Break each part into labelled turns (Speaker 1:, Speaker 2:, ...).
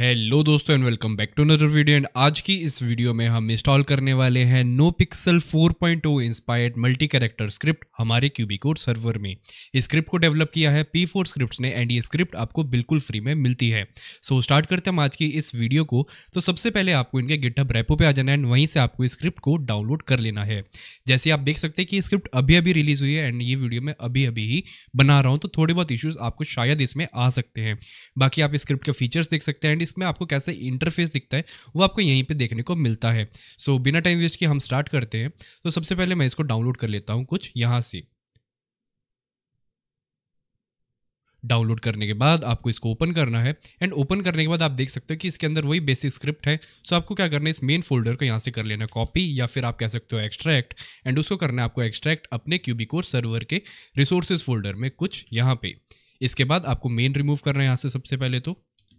Speaker 1: Hello दोस्तों and welcome back to another video. And आज की इस वीडियो में हम इंस्टॉल करने वाले हैं NoPixel 4.0 inspired multi character script हमारे क्यूबिकोड सर्वर में। इस स्क्रिप्ट को डेवलप किया है P4 स्क्रिप्ट्स ने एंड ये स्क्रिप्ट आपको बिल्कुल फ्री में मिलती है। सो स्टार्ट करते हैं हम आज की इस वीडियो को। तो सबसे पहले आपको इनके गिटहब रेपो पे आ जाना है एंड वहीं से आपको इस स्क्रिप्ट को डाउनलोड कर लेना है। जैसे आप देख सकते हैं कि ये स्क्रिप्ट अभी अभी रिलीज हुई है एंड ये वीडियो में अभी अभी ही बना रहा हूँ, तो थोड़े बहुत इश्यूज आपको शायद इसमें आ सकते हैं। बाकी आप इस स्क्रिप्ट के फीचर्स देख सकते हैं एंड इसमें आपको कैसे इंटरफेस दिखता है वो आपको यहीं पे देखने को मिलता है। सो बिना टाइम वेस्ट किए हम स्टार्ट करते हैं। तो सबसे पहले मैं इसको डाउनलोड कर लेता हूं कुछ यहां से। डाउनलोड करने के बाद आपको इसको ओपन करना है एंड ओपन करने के बाद आप देख सकते हो कि इसके अंदर वही बेसिक स्क्रिप्ट है। सो आपको क्या करना है, इस मेन फोल्डर को यहाँ से कर लेना है कॉपी, या फिर आप कह सकते हो एक्सट्रैक्ट, एंड उसको करना है आपको एक्सट्रैक्ट अपने क्यूबिकोड सर्वर के रिसोर्सेज फोल्डर में कुछ यहाँ पे। इसके बाद आपको मेन रिमूव करना है यहाँ से सबसे पहले तो।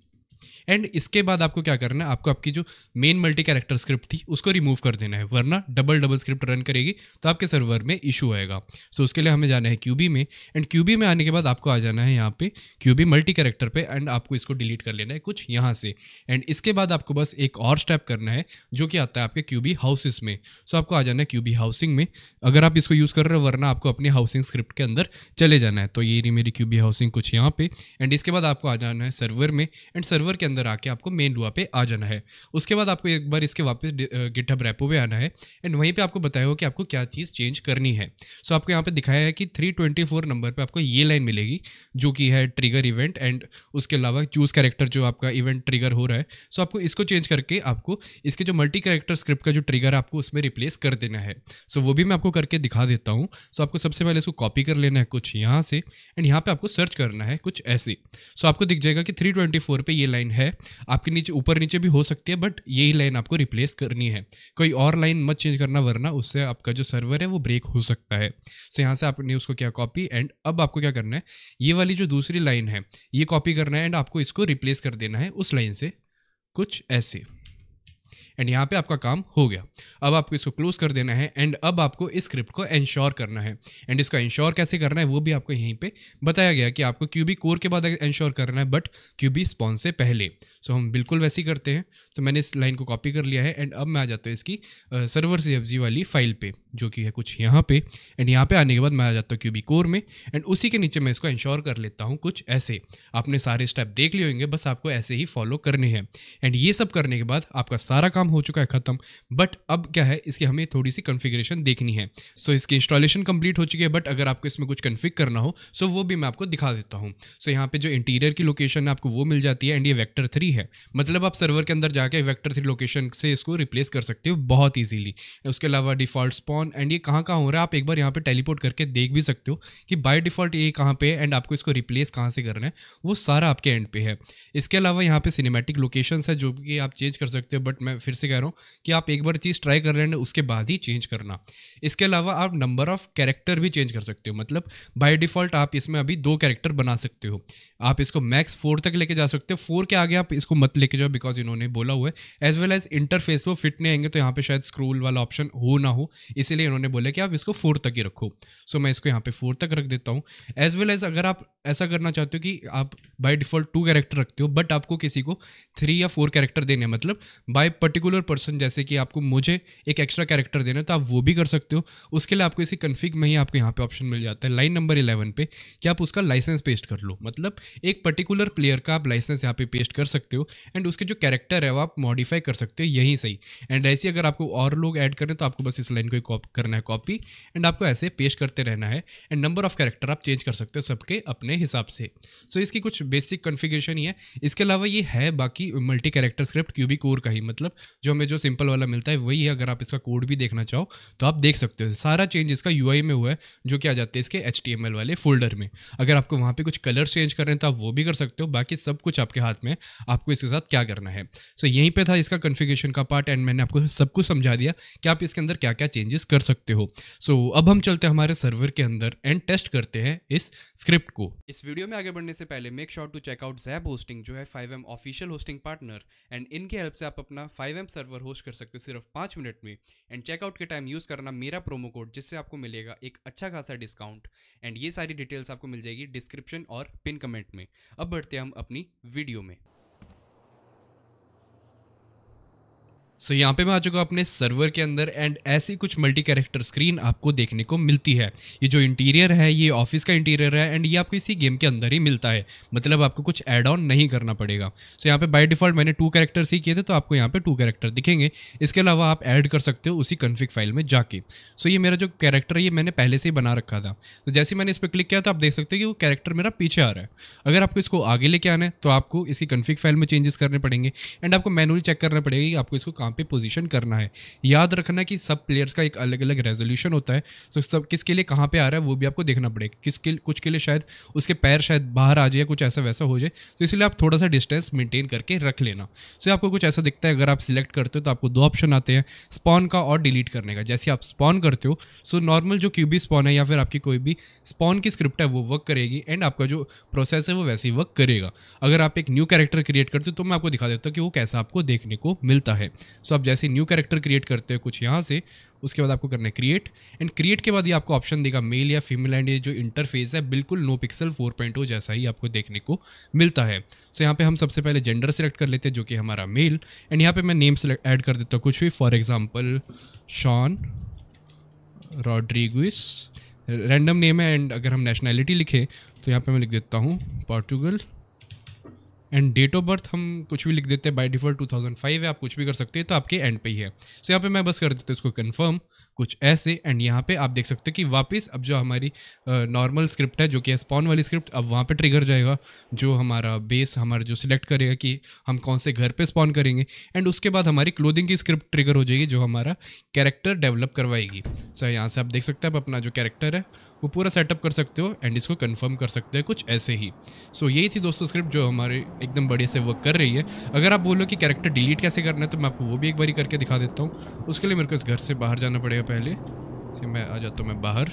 Speaker 1: एंड इसके बाद आपको क्या करना है, आपको आपकी जो मेन मल्टी कैरेक्टर स्क्रिप्ट थी उसको रिमूव कर देना है, वरना डबल स्क्रिप्ट रन करेगी तो आपके सर्वर में इशू आएगा। सो उसके लिए हमें जाना है क्यूबी में एंड क्यूबी में आने के बाद आपको आ जाना है यहाँ पे क्यूबी मल्टी कैरेक्टर पे एंड आपको इसको डिलीट कर लेना है कुछ यहाँ से। एंड इसके बाद आपको बस एक और स्टेप करना है जो कि आता है आपके क्यूबी हाउसेस में। सो आपको आ जाना है क्यूबी हाउसिंग में अगर आप इसको यूज़ कर रहे हो, वरना आपको अपने हाउसिंग स्क्रिप्ट के अंदर चले जाना है। तो ये रही मेरी क्यूबी हाउसिंग कुछ यहाँ पे। एंड इसके बाद आपको आ जाना है सर्वर में एंड सर्वर के अंदर आके आपको मेन लुआ पे आ जाना है। उसके बाद आपको एक बार इसके वापस गिटहब रेपो पे आना है एंड वहीं पे आपको बताया हो कि आपको क्या चीज़ चेंज करनी है। सो आपको यहाँ पे दिखाया है कि 324 नंबर पे आपको ये लाइन मिलेगी जो कि है ट्रिगर इवेंट, एंड उसके अलावा चूज कैरेक्टर जो आपका इवेंट ट्रिगर हो रहा है। सो आपको इसको चेंज करके आपको इसके जो मल्टी कैरेक्टर स्क्रिप्ट का जो ट्रिगर है आपको उसमें रिप्लेस कर देना है। सो वो भी मैं आपको करके दिखा देता हूँ। सो आपको सबसे पहले इसको कॉपी कर लेना है कुछ यहाँ से एंड यहाँ पे आपको सर्च करना है कुछ ऐसे। सो आपको दिख जाएगा कि 324 पे ये लाइन है, आपके नीचे ऊपर नीचे भी हो सकती है बट यही लाइन आपको रिप्लेस करनी है। कोई और लाइन मत चेंज करना, वरना उससे आपका जो सर्वर है वो ब्रेक हो सकता है। सो यहाँ से आपने उसको क्या कॉपी एंड अब आपको क्या करना है, ये वाली जो दूसरी लाइन है ये कॉपी करना है एंड आपको इसको रिप्लेस कर देना है उस लाइन से कुछ ऐसे। एंड यहाँ पे आपका काम हो गया। अब आपको इसको क्लोज कर देना है एंड अब आपको इस स्क्रिप्ट को इंश्योर करना है। एंड इसका इंश्योर कैसे करना है वो भी आपको यहीं पे बताया गया कि आपको क्यूबी कोर के बाद इंश्योर करना है बट क्यूबी स्पॉन से पहले। सो हम बिल्कुल वैसे ही करते हैं। तो मैंने इस लाइन को कॉपी कर लिया है एंड अब मैं आ जाता हूँ इसकी सर्वर CFG वाली फाइल पे जो कि है कुछ यहाँ पे। एंड यहाँ पे आने के बाद मैं आ जाता हूँ क्यूबी कोर में एंड उसी के नीचे मैं इसको इंश्योर कर लेता हूँ कुछ ऐसे। आपने सारे स्टेप देख लिए होंगे, बस आपको ऐसे ही फॉलो करने हैं। एंड ये सब करने के बाद आपका सारा काम हो चुका है खत्म। बट अब क्या है, इसकी हमें थोड़ी सी कॉन्फ़िगरेशन देखनी है। सो इसकी इंस्टॉलेशन कंप्लीट हो चुकी है बट अगर आपको इसमें कुछ कॉन्फ़िग करना हो सो वो भी मैं आपको दिखा देता हूँ। सो यहाँ पे जो इंटीरियर की लोकेशन है आपको वो मिल जाती है एंड ये वेक्टर 3 है, मतलब आप सर्वर के अंदर जाके वेक्टर 3 लोकेशन से इसको रिप्लेस कर सकते हो बहुत ईजीली। उसके अलावा डिफॉल्ट स्पॉन एंड ये कहाँ कहाँ हो रहा है आप एक बार यहाँ पे टेलीपोर्ट करके देख भी सकते हो कि बाय डिफॉल्ट ये कहाँ पे है एंड आपको इसको रिप्लेस कहाँ से करना है वो सारा आपके एंड पे है। इसके अलावा यहाँ पे सिनेमैटिक लोकेशंस है जो कि आप चेंज कर सकते हो, बट मैं फिर से कह रहा हूँ कि आप एक बार चीज़ ट्राई कर रहे हैं उसके बाद ही चेंज करना। इसके अलावा आप नंबर ऑफ कैरेक्टर भी चेंज कर सकते हो, मतलब बाय डिफॉल्ट आप इसमें अभी 2 कैरेक्टर बना सकते हो। आप इसको मैक्स 4 तक लेके जा सकते हो, 4 के आगे आप इसको मत लेके जाओ बिकॉज इन्होंने बोला हुआ है एज वेल एज इंटरफेस वो फिट नहीं आएंगे, तो यहाँ पे शायद स्क्रोल वाला ऑप्शन हो ना हो, इसीलिए इन्होंने बोला कि आप इसको 4 तक ही रखो। सो मैं इसको यहाँ पे 4 तक रख देता हूँ। एज वेल एज अगर आप ऐसा करना चाहते हो कि आप बाय डिफॉल्ट 2 कैरेक्टर रखते हो बट आपको किसी को 3 या 4 कैरेक्टर देने हैं, मतलब बाय पर्टिकुलर पर्सन, जैसे कि आपको मुझे एक एक्स्ट्रा कैरेक्टर देना है तो आप वो भी कर सकते हो। उसके लिए आपको इसी कन्फिग में ही आपको यहाँ पे ऑप्शन मिल जाता है लाइन नंबर 11 पे कि आप उसका लाइसेंस पेस्ट कर लो, मतलब एक पर्टिकुलर प्लेयर का आप लाइसेंस यहाँ पे पेस्ट कर सकते हो एंड उसके जो कैरेक्टर है वो आप मॉडिफाई कर सकते हो यहीं से ही। एंड ऐसे अगर आपको और लोग ऐड करें तो आपको बस इस लाइन को करना है कॉपी एंड आपको ऐसे पेस्ट करते रहना है एंड नंबर ऑफ कैरेक्टर आप चेंज कर सकते हो सबके अपने हिसाब से। सो इसकी कुछ बेसिक कॉन्फ़िगरेशन ही है। इसके अलावा ये है बाकी multi character script QBCore का ही, मतलब जो हमें जो सिंपल वाला मिलता है वही है। अगर आप इसका कोड भी देखना चाहो तो आप देख सकते हो। सारा चेंज इसका UI में हुआ है जो कि आ जाते हैं इसके HTML वाले फोल्डर में। अगर आपको वहाँ पे कुछ कलर चेंज कर रहे हैं तो आप वो भी कर सकते हो, बाकी सब कुछ आपके हाथ में, आपको इसके साथ क्या करना है। सो यहीं पे था इसका कॉन्फ़िगरेशन का पार्ट एंड मैंने आपको सब कुछ समझा दिया कि आप इसके अंदर क्या क्या चेंजेस कर सकते हो। सो अब हम चलते हैं हमारे सर्वर के अंदर एंड टेस्ट करते हैं इस स्क्रिप्ट को। इस वीडियो में आगे बढ़ने से पहले make sure to check out Zap hosting जो है 5M official hosting partner, and इनके हेल्प से आप अपना 5M सर्वर होस्ट कर सकते हो सिर्फ 5 मिनट में। एंड चेकआउट के टाइम यूज़ करना मेरा प्रोमो कोड जिससे आपको मिलेगा एक अच्छा खासा डिस्काउंट। एंड ये सारी डिटेल्स आपको मिल जाएगी डिस्क्रिप्शन और पिन कमेंट में। अब बढ़ते हैं हम अपनी वीडियो में। सो यहाँ पे मैं आ चुका हूँ अपने सर्वर के अंदर एंड ऐसी कुछ मल्टी कैरेक्टर स्क्रीन आपको देखने को मिलती है। ये जो इंटीरियर है ये ऑफिस का इंटीरियर है एंड ये आपको इसी गेम के अंदर ही मिलता है, मतलब आपको कुछ ऐड ऑन नहीं करना पड़ेगा। सो यहाँ पे बाय डिफॉल्ट मैंने 2 कैरेक्टर्स ही किए थे तो आपको यहाँ पे 2 कैरेक्टर दिखेंगे। इसके अलावा आप ऐड कर सकते हो उसी कन्फिग फाइल में जाके। सो ये मेरा जो कैरेक्टर है ये मैंने पहले से ही बना रखा था, तो जैसे मैंने इस पर क्लिक किया तो आप देख सकते हो कि वो कैरेक्टर मेरा पीछे आ रहा है। अगर आपको इसको आगे लेके आना है तो आपको इसी कन्फिग फाइल में चेंजेस करने पड़ेंगे एंड आपको मैनुअली चेक करना पड़ेगा कि आपको इसको कहाँ पे पोजीशन करना है। याद रखना कि सब प्लेयर्स का एक अलग अलग रेजोल्यूशन होता है, तो सब किसके लिए कहाँ पे आ रहा है वो भी आपको देखना पड़ेगा। कुछ के लिए शायद उसके पैर शायद बाहर आ जाए, कुछ ऐसा वैसा हो जाए, तो इसलिए आप थोड़ा सा डिस्टेंस मेंटेन करके रख लेना। सो आपको कुछ ऐसा दिखता है, अगर आप सिलेक्ट करते हो तो आपको 2 ऑप्शन आते हैं, स्पॉन का और डिलीट करने का। जैसे आप स्पॉन करते हो सो नॉर्मल जो क्यूबी स्पॉन है या फिर आपकी कोई भी स्पॉन की स्क्रिप्ट है वो वर्क करेगी एंड आपका जो प्रोसेस है वो वैसे ही वर्क करेगा। अगर आप एक न्यू कैरेक्टर क्रिएट करते हो तो मैं आपको दिखा देता हूँ कि वो कैसा आपको देखने को मिलता है। सो आप जैसे न्यू कैरेक्टर क्रिएट करते हो कुछ यहाँ से, उसके बाद आपको करना है क्रिएट एंड क्रिएट के बाद ये आपको ऑप्शन देगा मेल या फीमेल एंड ये जो इंटरफेस है बिल्कुल नो पिक्सल 4.0 जैसा ही आपको देखने को मिलता है। सो यहाँ पे हम सबसे पहले जेंडर सेलेक्ट कर लेते हैं जो कि हमारा मेल एंड यहाँ पे मैं नेम सेलेक्ट ऐड कर देता हूँ कुछ भी, for example Shawn Rodrigues, random name है एंड अगर हम नेशनैलिटी लिखें तो यहाँ पे मैं लिख देता हूँ Portugal and date of birth हम कुछ भी लिख देते हैं, बाय डिफॉल्ट 2005 है, आप कुछ भी कर सकते हैं तो आपके एंड पे ही है। सो यहाँ पे मैं बस कर देता हूँ इसको कंफर्म कुछ ऐसे एंड यहाँ पे आप देख सकते हो कि वापस अब जो हमारी नॉर्मल स्क्रिप्ट है जो कि स्पॉन वाली स्क्रिप्ट अब वहाँ पे ट्रिगर जाएगा, जो हमारा बेस हमारा जो सिलेक्ट करेगा कि हम कौन से घर पे स्पॉन करेंगे एंड उसके बाद हमारी क्लोथिंग की स्क्रिप्ट ट्रिगर हो जाएगी जो हमारा कैरेक्टर डेवलप करवाएगी। सो यहाँ से आप देख सकते हैं आप अपना जो कैरेक्टर है वो पूरा सेटअप कर सकते हो एंड इसको कंफर्म कर सकते हैं कुछ ऐसे ही। सो यही थी दोस्तों स्क्रिप्ट जो हमारे एकदम बढ़िया से वर्क कर रही है। अगर आप बोलो कि कैरेक्टर डिलीट कैसे करना है तो मैं आपको वो भी एक बारी करके दिखा देता हूँ। उसके लिए मेरे को इस घर से बाहर जाना पड़ेगा पहले से, मैं आ जाता हूँ मैं बाहर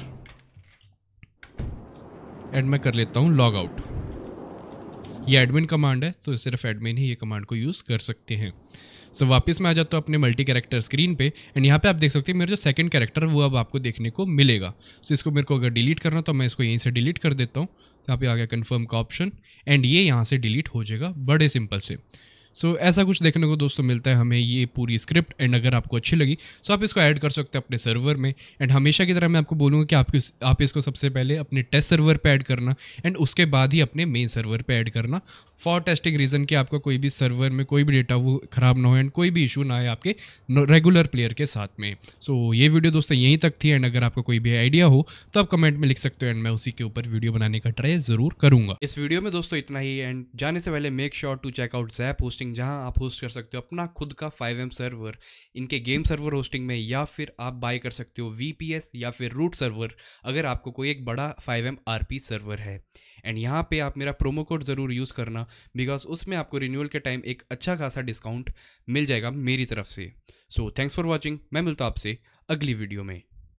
Speaker 1: एंड मैं कर लेता हूँ लॉग आउट। ये एडमिन कमांड है तो सिर्फ एडमिन ही ये कमांड को यूज़ कर सकते हैं। सो वापस मैं आ जाता हूँ अपने मल्टी कैरेक्टर स्क्रीन पे एंड यहाँ पे आप देख सकते हैं मेरा जो सेकंड कैरेक्टर वो अब आपको देखने को मिलेगा। सो इसको मेरे को अगर डिलीट करना तो मैं इसको यहीं से डिलीट कर देता हूँ, तो यहाँ पे आ गया कन्फर्म का ऑप्शन एंड ये यहाँ से डिलीट हो जाएगा बड़े सिंपल से। सो ऐसा कुछ देखने को दोस्तों मिलता है हमें ये पूरी स्क्रिप्ट एंड अगर आपको अच्छी लगी तो आप इसको ऐड कर सकते हैं अपने सर्वर में एंड हमेशा की तरह मैं आपको बोलूँगा कि आप इसको सबसे पहले अपने टेस्ट सर्वर पे ऐड करना एंड उसके बाद ही अपने मेन सर्वर पे ऐड करना फॉर टेस्टिंग रीज़न कि आपका कोई भी सर्वर में कोई भी डेटा वो ख़राब ना हो एंड कोई भी इशू ना आए आपके रेगुलर प्लेयर के साथ में। सो ये वीडियो दोस्तों यहीं तक थी एंड अगर आपको कोई भी आइडिया हो तो आप कमेंट में लिख सकते हो एंड मैं उसी के ऊपर वीडियो बनाने का ट्राई ज़रूर करूँगा। इस वीडियो में दोस्तों इतना ही एंड जाने से पहले make sure to check out Zap hosting, जहाँ आप होस्ट कर सकते हो अपना खुद का 5M सर्वर इनके गेम सर्वर होस्टिंग में, या फिर आप बाय कर सकते हो VPS या फिर रूट सर्वर अगर आपको कोई एक बड़ा 5M RP सर्वर है। एंड यहाँ पे आप मेरा प्रोमो कोड ज़रूर यूज़ करना बिकॉज उसमें आपको रिन्यूअल के टाइम एक अच्छा खासा डिस्काउंट मिल जाएगा मेरी तरफ से। सो थैंक्स फॉर वॉचिंग, मैं मिलता हूँ आपसे अगली वीडियो में।